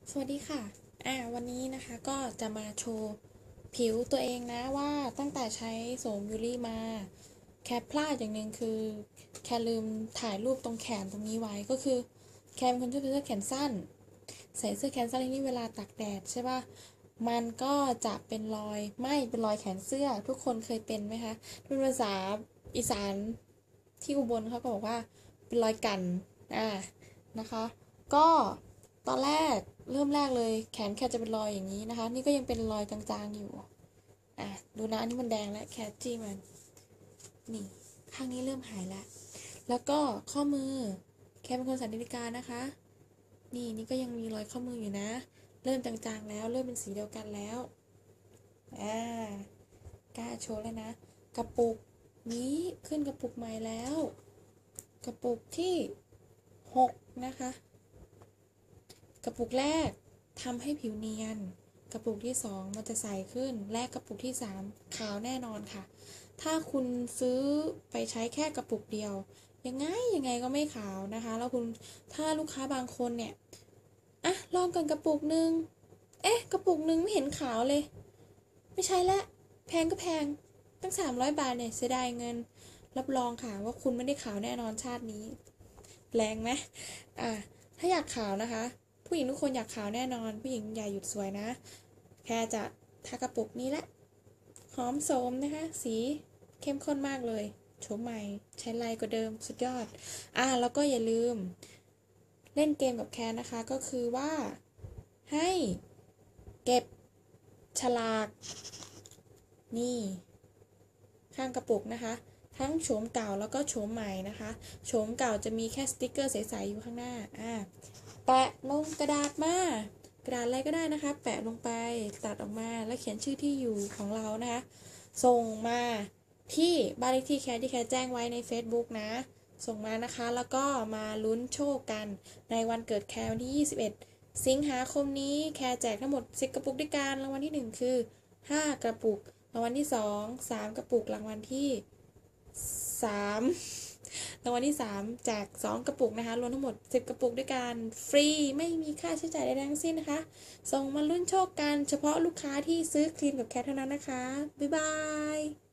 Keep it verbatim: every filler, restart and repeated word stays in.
สวัสดีค่ะอ่าวันนี้นะคะก็จะมาโชว์ผิวตัวเองนะว่าตั้งแต่ใช้โสมยูรี่มาแค่พลาดอย่างหนึ่งคือแค่ลืมถ่ายรูปตรงแขนตรงนี้ไว้ก็คือแค่เป็นคนชอบใส่เสื้อแขนสั้นใส่เสื้อแขนสั้นนี่เวลาตากแดดใช่ป่ะมันก็จะเป็นรอยไหม้เป็นรอยแขนเสื้อทุกคนเคยเป็นไหมคะเป็นภาษาอีสานที่อุบลเขาก็บอกว่าเป็นรอยกันอ่านะคะก็ตอนแรกเริ่มแรกเลยแขนแค่จะเป็นรอยอย่างนี้นะคะนี่ก็ยังเป็นรอยจางๆอยู่อ่ะดูนะอันนี้มันแดงแล้วแคทจี้มันนี่ข้างนี้เริ่มหายแล้วแล้วก็ข้อมือแค่เป็นคนสันนิษฐานนะคะนี่นี่ก็ยังมีรอยข้อมืออยู่นะเริ่มจางๆแล้วเริ่มเป็นสีเดียวกันแล้วอ่ากล้าโชว์แล้วนะกระปุกนี้ขึ้นกระปุกใหม่แล้วกระปุกที่หกนะคะกระปุกแรกทำให้ผิวเนียนกระปุกที่สองมันจะใสขึ้นและกระปุกที่สามขาวแน่นอนค่ะถ้าคุณซื้อไปใช้แค่กระปุกเดียวยังไงยังไงก็ไม่ขาวนะคะแล้วคุณถ้าลูกค้าบางคนเนี่ยอ่ะลองกันกระปุกหนึ่งเอ๊ะกระปุกหนึ่งไม่เห็นขาวเลยไม่ใช่ละแพงก็แพงตั้งสามร้อยบาทเนี่ยเสียดายเงินรับรองค่ะว่าคุณไม่ได้ขาวแน่นอนชาตินี้แรงไหมอ่ะถ้าอยากขาวนะคะผู้หญิงทุกคนอยากขาวแน่นอนผู้หญิงอย่าหยุดสวยนะแค่จะทากระปุกนี้แหละหอมโสมนะคะสีเข้มข้นมากเลยโฉมใหม่ใช้ลายกว่าเดิมสุดยอดอ่ะแล้วก็อย่าลืมเล่นเกมกับแคนนะคะก็คือว่าให้เก็บฉลากนี่ข้างกระปุกนะคะทั้งโฉมเก่าแล้วก็โฉมใหม่นะคะโฉมเก่าจะมีแค่สติกเกอร์ใสๆอยู่ข้างหน้าอ่าแปะลงกระดาษมากระดาษอะไรก็ได้นะคะแปะลงไปตัดออกมาแล้วเขียนชื่อที่อยู่ของเรานะคะส่งมาที่บ้านเลขที่แคร์ที่แคร์แจ้งไว้ใน Facebook นะส่งมานะคะแล้วก็มาลุ้นโชคกันในวันเกิดแคร์วันที่ยี่สิบเอ็ดสิงหาคมนี้แคร์แจกทั้งหมดสิบกระปุกด้วยกันรางวัลที่หนึ่งคือห้ากระปุกรางวัลที่สองสามกระปุกรางวัลที่สามรางวัลที่สามแจกสองกระปุกนะคะรวมทั้งหมดสิบกระปุกด้วยกันฟรีไม่มีค่าใช้จ่ายใดๆทั้งสิ้นนะคะส่งมาลุ้นโชคกันเฉพาะลูกค้าที่ซื้อครีมกับแคทเท่านั้นนะคะบ๊ายบาย